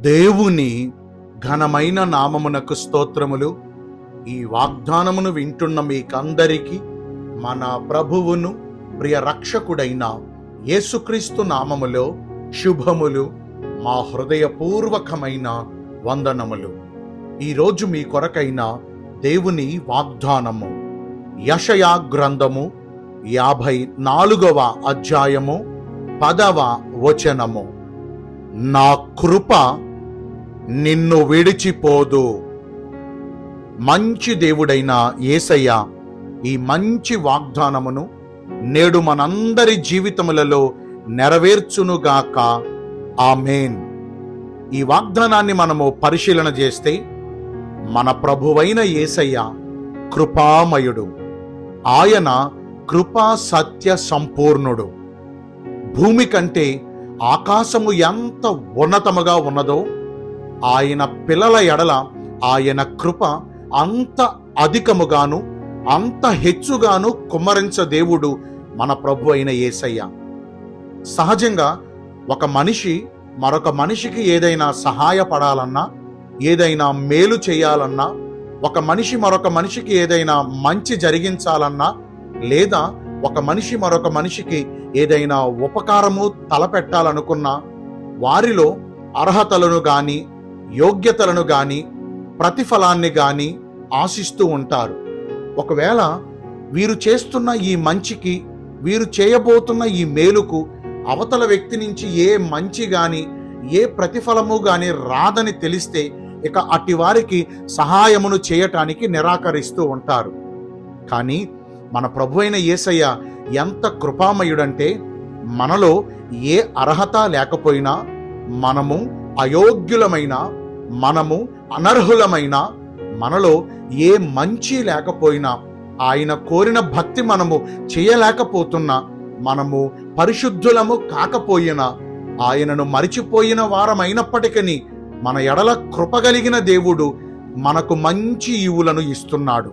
దేవుని ఘనమైన నామమునకు స్తోత్రములు. ఈ వాగ్దానమును వింటున్న మీకందరికీ మన ప్రభువును ప్రియ రక్షకుడైన యేసుక్రీస్తు నామములో శుభములు, మా హృదయపూర్వకమైన వందనములు. ఈరోజు మీ కొరకైన దేవుని వాగ్దానము యెషయా గ్రంథము 54వ అధ్యాయము 10వ వచనము. నా కృప నిన్ను విడిచిపోదు. మంచి దేవుడైన యేసయ్య ఈ మంచి వాగ్దానమును నేడు మనందరి జీవితములలో నెరవేర్చునుగాక. ఆమేన్. ఈ వాగ్దానాన్ని మనము పరిశీలన చేస్తే మన ప్రభువైన యేసయ్య కృపామయుడు. ఆయన కృపా సత్య సంపూర్ణుడు. భూమి కంటే ఆకాశము ఎంత ఉన్నతముగా ఉన్నదో ఆయన పిల్లల ఎడల ఆయన కృప అంత అధికముగాను అంత హెచ్చుగాను కుమ్మరించ దేవుడు మన ప్రభు అయిన యేసయ్య. సహజంగా ఒక మనిషి మరొక మనిషికి ఏదైనా సహాయపడాలన్నా, ఏదైనా మేలు చేయాలన్నా, ఒక మనిషి మరొక మనిషికి ఏదైనా మంచి జరిగించాలన్నా, లేదా ఒక మనిషి మరొక మనిషికి ఏదైనా ఉపకారము తలపెట్టాలనుకున్నా వారిలో అర్హతలను గాని, యోగ్యతలను గాని, ప్రతిఫలాన్ని గాని ఆశిస్తూ ఉంటారు. ఒకవేళ వీరు చేస్తున్న ఈ మంచికి, వీరు చేయబోతున్న ఈ మేలుకు అవతల వ్యక్తి నుంచి ఏ మంచి గాని, ఏ ప్రతిఫలము గాని రాదని తెలిస్తే ఇక అట్టి వారికి సహాయమును చేయటానికి నిరాకరిస్తూ ఉంటారు. కానీ మన ప్రభు అయిన యేసయ్య ఎంత కృపామయుడంటే, మనలో ఏ అర్హత లేకపోయినా, మనము అయోగ్యులమైన, మనము అనర్హులమైన, మనలో ఏ మంచి లేకపోయినా, ఆయన కోరిన భక్తి మనము చేయలేకపోతున్నా, మనము పరిశుద్ధులము కాకపోయినా, ఆయనను మరిచిపోయిన వారమైనప్పటికీ మన ఎడల కృపగలిగిన దేవుడు మనకు మంచి ఈవులను ఇస్తున్నాడు.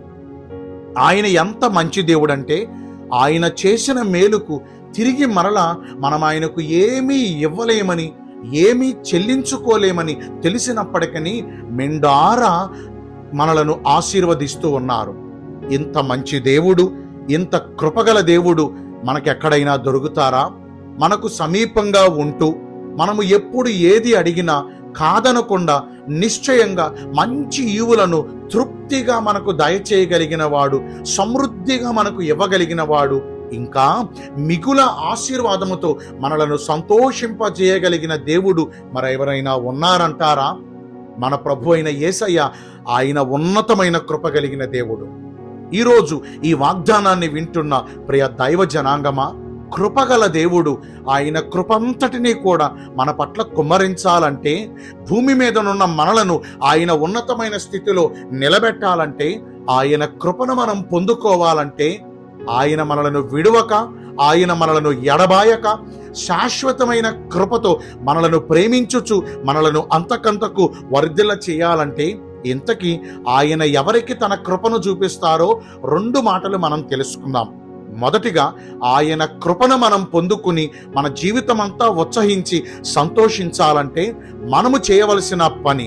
ఆయన ఎంత మంచి దేవుడంటే, ఆయన చేసిన మేలుకు తిరిగి మరలా మనం ఆయనకు ఏమీ ఇవ్వలేమని, ఏమీ చెల్లించుకోలేమని తెలిసినప్పటికీ మెండారా మనలను ఆశీర్వదిస్తూ ఉన్నారు. ఇంత మంచి దేవుడు, ఇంత కృపగల దేవుడు మనకెక్కడైనా దొరుకుతారా? మనకు సమీపంగా ఉంటూ మనము ఎప్పుడు ఏది అడిగినా కాదనకుండా నిశ్చయంగా మంచి ఈవులను తృప్తిగా మనకు దయచేయగలిగిన వాడు, సమృద్ధిగా మనకు ఇవ్వగలిగిన వాడు, ఇంకా మిగుల ఆశీర్వాదముతో మనలను సంతోషింపజేయగలిగిన దేవుడు మరెవరైనా ఉన్నారంటారా? మన ప్రభు అయిన యేసయ్య ఆయన ఉన్నతమైన కృప కలిగిన దేవుడు. ఈరోజు ఈ వాగ్దానాన్ని వింటున్న ప్రియ దైవ జనాంగమా, కృపగల దేవుడు ఆయన కృపంతటినీ కూడా మన పట్ల కుమ్మరించాలంటే, భూమి మీదనున్న మనలను ఆయన ఉన్నతమైన స్థితిలో నిలబెట్టాలంటే, ఆయన కృపను మనం పొందుకోవాలంటే, ఆయన మనలను విడువక, ఆయన మనలను ఎడబాయక, శాశ్వతమైన కృపతో మనలను ప్రేమించుచు మనలను అంతకంతకు వర్ధిల్ల చేయాలంటే, ఇంతకీ ఆయన ఎవరికి తన కృపను చూపిస్తారో 2 మాటలు మనం తెలుసుకుందాం. మొదటిగా, ఆయన కృపను మనం పొందుకుని మన జీవితం అంతా ఉత్సహించి సంతోషించాలంటే మనము చేయవలసిన పని,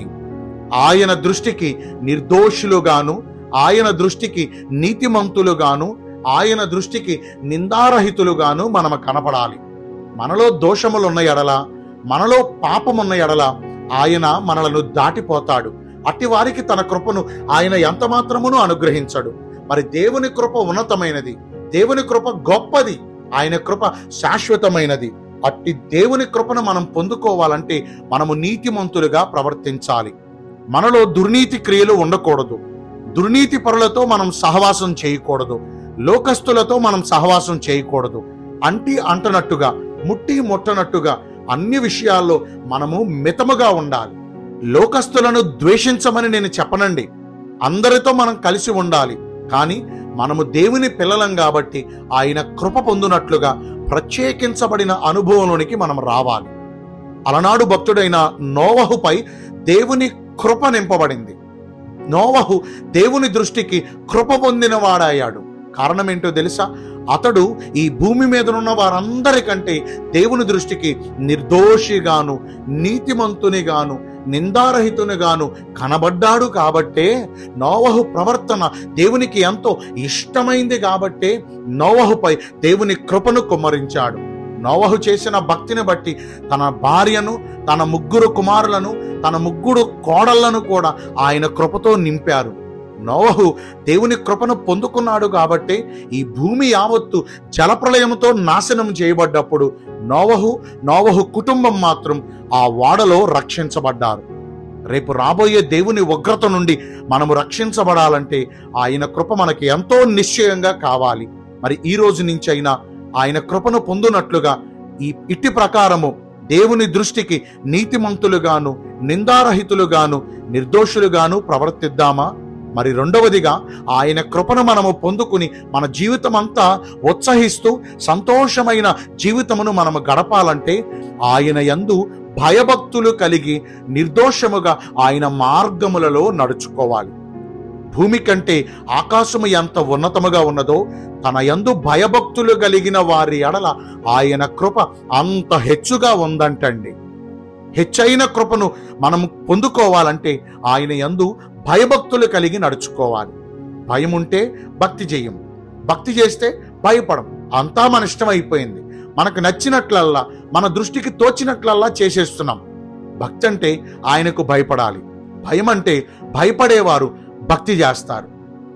ఆయన దృష్టికి నిర్దోషులుగాను, ఆయన దృష్టికి నీతిమంతులుగాను, ఆయన దృష్టికి నిందారహితులుగాను మనము కనపడాలి. మనలో దోషములున్న ఎడల, మనలో పాపమున్న ఎడల ఆయన మనలను దాటిపోతాడు. అట్టి వారికి తన కృపను ఆయన ఎంత మాత్రమును అనుగ్రహించడు. మరి దేవుని కృప ఉన్నతమైనది, దేవుని కృప గొప్పది, ఆయన కృప శాశ్వతమైనది. అట్టి దేవుని కృపను మనం పొందుకోవాలంటే మనము నీతిమంతులుగా ప్రవర్తించాలి. మనలో దుర్నీతి క్రియలు ఉండకూడదు. దుర్నీతి పరులతో మనం సహవాసం చేయకూడదు. లోకస్తులతో మనం సహవాసం చేయకూడదు. అంటి అంటనట్టుగా, ముట్టి ముట్టనట్టుగా అన్ని విషయాల్లో మనము మితముగా ఉండాలి. లోకస్తులను ద్వేషించమని నేను చెప్పనండి. అందరితో మనం కలిసి ఉండాలి. కానీ మనము దేవుని పిల్లలం కాబట్టి ఆయన కృప పొందునట్లుగా ప్రత్యేకించబడిన అనుభవంలోనికి మనం రావాలి. అలనాడు భక్తుడైన నోవహుపై దేవుని కృప నింపబడింది. నోవహు దేవుని దృష్టికి కృప పొందిన వాడయ్యాడు. కారణం ఏంటో తెలుసా? అతడు ఈ భూమి మీద ఉన్న వారందరికంటే దేవుని దృష్టికి నిర్దోషిగాను, నీతిమంతునిగాను, నిందారహితునిగాను కనబడ్డాడు కాబట్టే, నోవహు ప్రవర్తన దేవునికి ఎంతో ఇష్టమైంది కాబట్టే నోవహుపై దేవుని కృపను కుమ్మరించాడు. నోవహు చేసిన భక్తిని బట్టి తన భార్యను, తన 3 కుమారులను, తన 3 కోడళ్లను కూడా ఆయన కృపతో నింపారు. నోవహు దేవుని కృపను పొందుకున్నాడు కాబట్టి ఈ భూమి యావత్తు జలప్రళయంతో నాశనం చేయబడ్డప్పుడు నోవహు కుటుంబం మాత్రం ఆ ఓడలో రక్షించబడ్డారు. రేపు రాబోయే దేవుని ఉగ్రత నుండి మనము రక్షించబడాలంటే ఆయన కృప మనకి ఎంతో నిశ్చయంగా కావాలి. మరి ఈ రోజు నుంచి అయినా ఆయన కృపను పొందునట్లుగా ఇట్టి ప్రకారము దేవుని దృష్టికి నీతిమంతులుగాను, నిందారహితులుగాను, నిర్దోషులుగాను ప్రవర్తిద్దామా? మరి రెండవదిగా ఆయన కృపను మనము పొందుకుని మన జీవితం అంతా ఉత్సహిస్తూ సంతోషమైన జీవితమును మనము గడపాలంటే ఆయన యందు భయభక్తులు కలిగి నిర్దోషముగా ఆయన మార్గములలో నడుచుకోవాలి. భూమి కంటే ఆకాశము ఎంత ఉన్నతముగా ఉన్నదో తన యందు భయభక్తులు కలిగిన వారి ఎడల ఆయన కృప అంత హెచ్చుగా ఉందంటండి. హెచ్చైన కృపను మనం పొందుకోవాలంటే ఆయన యందు భయభక్తులు కలిగి నడుచుకోవాలి. భయం ఉంటే భక్తి చేయం, భక్తి చేస్తే భయపడం. అంతా మన ఇష్టం అయిపోయింది. మనకు నచ్చినట్లల్లా, మన దృష్టికి తోచినట్లల్లా చేసేస్తున్నాం. భక్తి అంటే ఆయనకు భయపడాలి. భయం అంటే భయపడేవారు భక్తి చేస్తారు.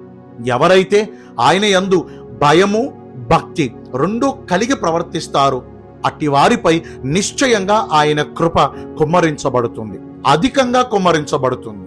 ఎవరైతే ఆయన యందు భయము, భక్తి 2 కలిగి ప్రవర్తిస్తారో అట్టి వారిపై నిశ్చయంగా ఆయన కృప కుమ్మరించబడుతుంది, అధికంగా కుమ్మరించబడుతుంది.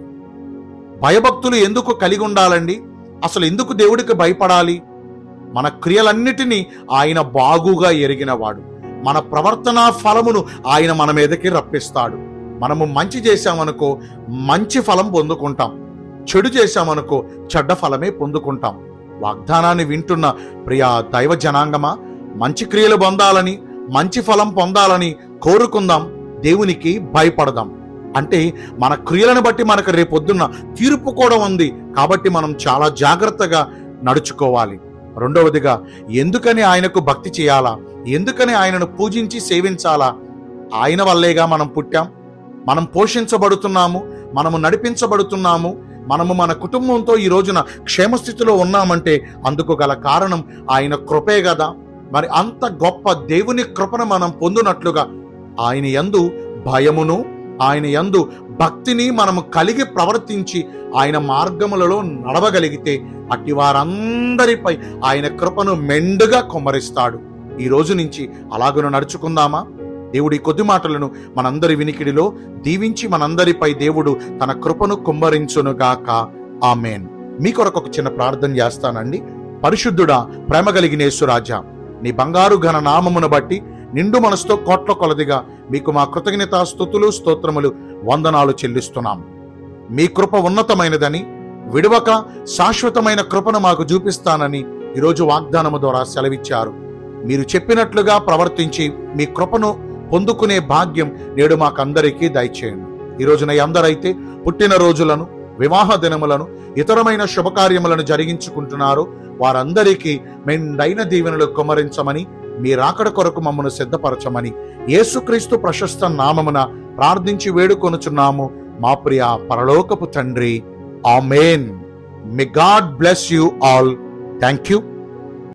భయభక్తులు ఎందుకు కలిగి ఉండాలండి? అసలు ఎందుకు దేవుడికి భయపడాలి? మన క్రియలన్నిటినీ ఆయన బాగుగా ఎరిగినవాడు. మన ప్రవర్తనా ఫలమును ఆయన మన మీదకి రప్పిస్తాడు. మనము మంచి చేశామనుకో మంచి ఫలం పొందుకుంటాం, చెడు చేశామనుకో చెడ్డ ఫలమే పొందుకుంటాం. వాగ్దానాన్ని వింటున్న ప్రియ దైవ జనాంగమా, మంచి క్రియలు పొందాలని, మంచి ఫలం పొందాలని కోరుకుందాం. దేవునికి భయపడదాం. అంటే మన క్రియలను బట్టి మనకు రేపొద్దున్న తీర్పు కూడా ఉంది కాబట్టి మనం చాలా జాగ్రత్తగా నడుచుకోవాలి. రెండవదిగా, ఎందుకని ఆయనకు భక్తి చేయాలా? ఎందుకని ఆయనను పూజించి సేవించాలా? ఆయన వల్లేగా మనం పుట్టాం, మనం పోషించబడుతున్నాము, మనము నడిపించబడుతున్నాము, మనము మన కుటుంబంతో ఈ రోజున క్షేమస్థితిలో ఉన్నామంటే అందుకు గల కారణం ఆయన కృపే కదా. మరి అంత గొప్ప దేవుని కృపను మనం పొందునట్లుగా ఆయన యందు భయమును, ఆయన యందు భక్తిని మనము కలిగి ప్రవర్తించి ఆయన మార్గములలో నడవగలిగితే అట్టి వారందరిపై ఆయన కృపను మెండుగా కుమ్మరిస్తాడు. ఈ రోజు నుంచి అలాగను నడుచుకుందామా? దేవుడి కొద్ది మాటలను మనందరి వినికిడిలో దీవించి మనందరిపై దేవుడు తన కృపను కుమ్మరించునుగాక. ఆమేన్. మీ కొరకు ఒక చిన్న ప్రార్థన చేస్తానండి. పరిశుద్ధుడా, ప్రేమ కలిగిన యేసురాజా, నీ బంగారు ఘన నామమును బట్టి నిండు మనసుతో కోట్ల కొలదిగా మీకు మా కృతజ్ఞతా స్తుతులు, స్తోత్రములు, వందనాలు చెల్లిస్తున్నాం. మీ కృప ఉన్నతమైనదని, విడవక శాశ్వతమైన కృపను మాకు చూపిస్తానని ఈరోజు వాగ్దానము ద్వారా సెలవిచ్చారు. మీరు చెప్పినట్లుగా ప్రవర్తించి మీ కృపను పొందుకునే భాగ్యం నేడు మాకందరికీ దయచేయండి. ఈ రోజున ఎందరైతే పుట్టినరోజులను, వివాహ దినములను, ఇతరమైన శుభకార్యములను జరిగించుకుంటున్నారో వారందరికీ మెండైన దీవెనలు కుమ్మరించమని, మీ రాకడ కొరకు మమ్మను సిద్ధపరచమని యేసుక్రీస్తు ప్రశస్త నామమున ప్రార్థించి వేడుకొనుచున్నాము మా ప్రియ పరలోకపు తండ్రి. ఆమేన్. May God bless you all. Thank you.